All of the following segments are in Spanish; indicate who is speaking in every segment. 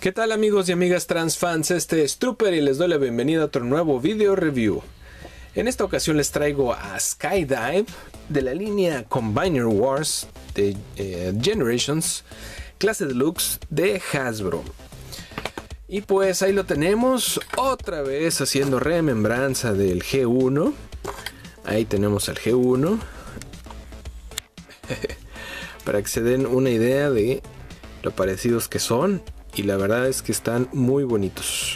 Speaker 1: ¿Qué tal amigos y amigas trans fans? Este es Trooper y les doy la bienvenida a otro nuevo video review. En esta ocasión les traigo a Skydive de la línea Combiner Wars de Generations, clase deluxe de Hasbro. Y pues ahí lo tenemos, otra vez haciendo remembranza del G1. Ahí tenemos al G1. Para que se den una idea de lo parecidos que son. Y la verdad es que están muy bonitos.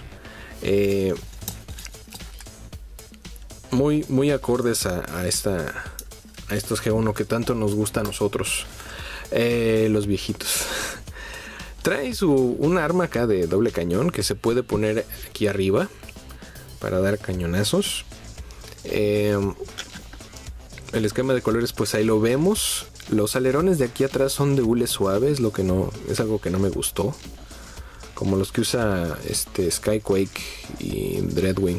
Speaker 1: Muy acordes a estos G1 que tanto nos gusta a nosotros. Los viejitos. Trae un arma acá de doble cañón que se puede poner aquí arriba para dar cañonazos. El esquema de colores pues ahí lo vemos. Los alerones de aquí atrás son de hule suave, es algo que no me gustó. Como los que usa Skyquake y Dreadwing.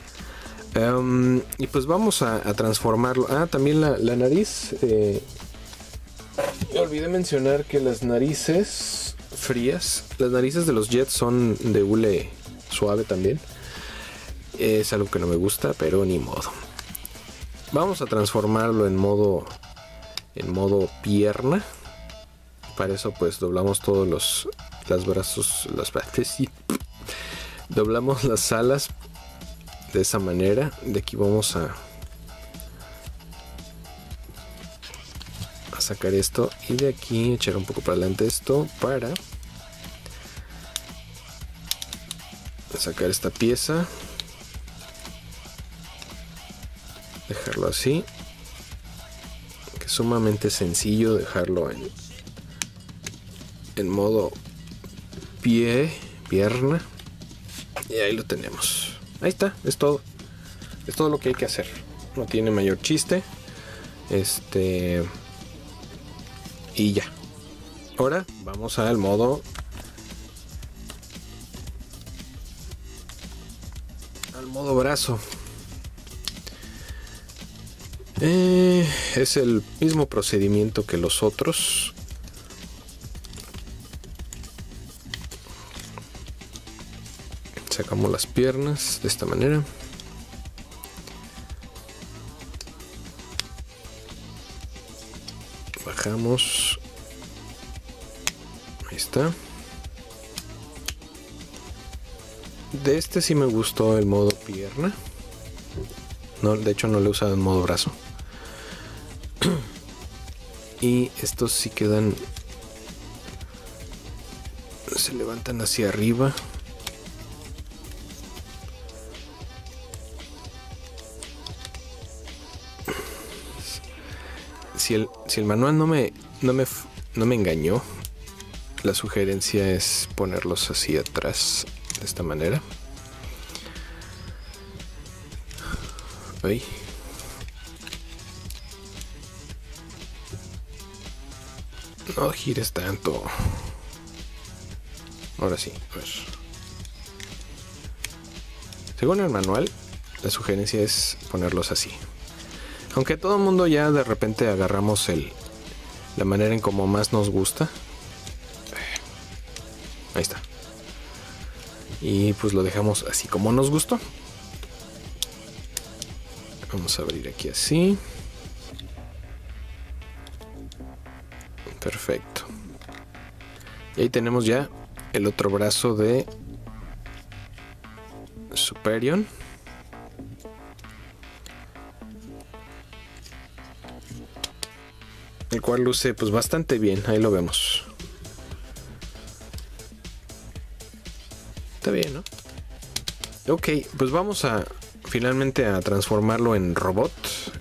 Speaker 1: Y pues vamos a transformarlo. También la nariz. Me olvidé mencionar que las narices frías, las narices de los Jets son de hule suave también. Es algo que no me gusta, pero ni modo. Vamos a transformarlo en modo pierna. Para eso pues doblamos todos los brazos, las partes, y doblamos las alas de esa manera. De aquí vamos a sacar esto y de aquí echar un poco para adelante esto para sacar esta pieza, dejarlo así, que es sumamente sencillo dejarlo en modo pierna, y ahí lo tenemos. Ahí está, es todo lo que hay que hacer, no tiene mayor chiste. Y ya. Ahora vamos al modo brazo. Es el mismo procedimiento que los otros. Sacamos las piernas de esta manera. Bajamos. Ahí está. De este sí me gustó el modo pierna. No, de hecho no lo he usado en modo brazo. Y estos sí quedan, se levantan hacia arriba. Si el manual no me engañó, la sugerencia es ponerlos así atrás, de esta manera. Ahí. No gires tanto. Ahora sí, a ver. Según el manual, la sugerencia es ponerlos así. Aunque todo el mundo ya de repente agarramos la manera en como más nos gusta. Ahí está. Y pues lo dejamos así como nos gustó. Vamos a abrir aquí así. Perfecto. Y ahí tenemos ya el otro brazo de Superion. El cual luce pues bastante bien, ahí lo vemos. Está bien, ¿no? Ok, pues vamos finalmente a transformarlo en robot.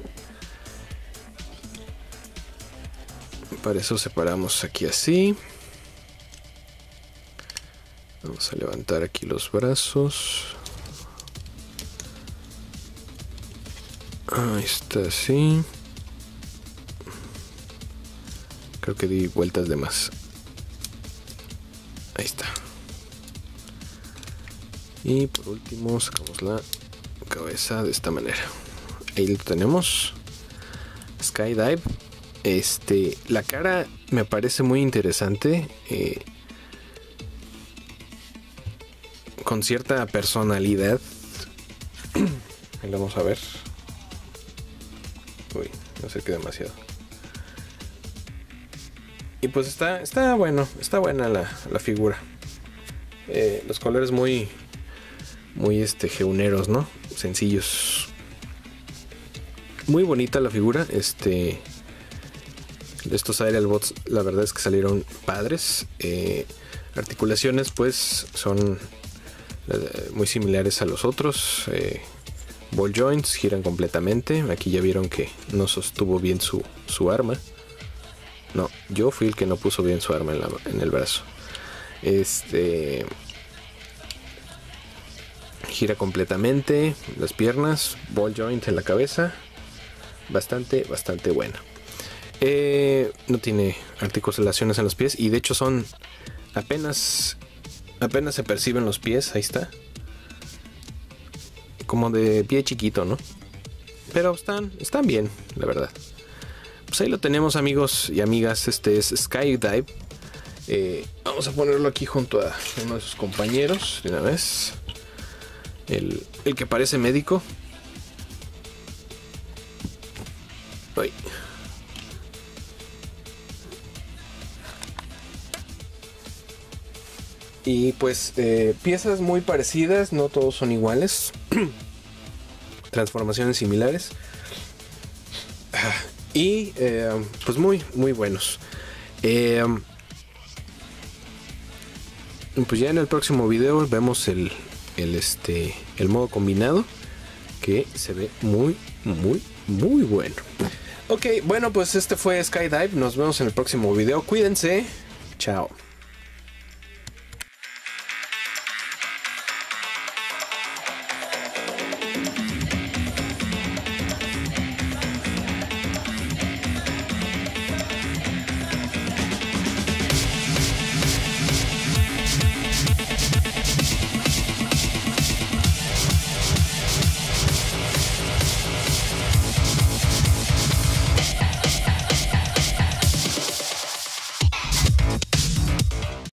Speaker 1: Para eso separamos aquí así. Vamos a levantar aquí los brazos. Ahí está así. Creo que di vueltas de más. Ahí está. Y por último sacamos la cabeza de esta manera. Ahí lo tenemos. Skydive. La cara me parece muy interesante. con cierta personalidad. Ahí lo vamos a ver. Uy, no sé qué demasiado. Y pues está bueno, está buena la figura. Los colores muy geuneros, ¿no? Sencillos. Muy bonita la figura. Estos Aerialbots, la verdad es que salieron padres. Articulaciones, pues, son muy similares a los otros. Ball joints giran completamente. Aquí ya vieron que no sostuvo bien su arma. No, yo fui el que no puso bien su arma en el brazo. Gira completamente. Las piernas, ball joint en la cabeza. Bastante buena. No tiene articulaciones en los pies. Y de hecho son apenas se perciben los pies. Ahí está. Como de pie chiquito, ¿no? Pero están bien, la verdad. Pues ahí lo tenemos, amigos y amigas. Este es Skydive. Vamos a ponerlo aquí junto a uno de sus compañeros de una vez. El que parece médico. Ay. Y pues piezas muy parecidas, no todos son iguales. Transformaciones similares. Y pues muy buenos. Pues ya en el próximo video vemos el modo combinado, que se ve muy bueno. Ok, bueno, pues este fue Skydive. Nos vemos en el próximo video. Cuídense. Chao.